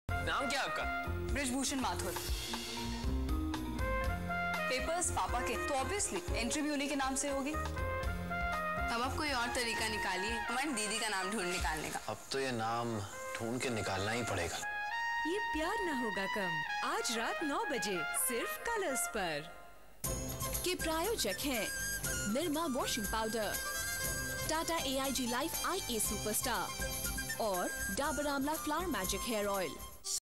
नाम क्या आपका? ब्रिजभूषण माथुर। पेपर्स पापा के, तो ऑब्वियसली एंट्री भी उन्हीं के नाम से होगी। अब आप कोई और तरीका निकालिए हमारी दीदी का नाम ढूंढ निकालने का। अब तो ये नाम ढूंढ के निकालना ही पड़ेगा। ये प्यार ना होगा कम, आज रात 9 बजे सिर्फ कलर्स पर। के प्रायोजक हैं Nirma washing powder, Tata AIG life IA superstar और Dabur Amla flower magic hair oil.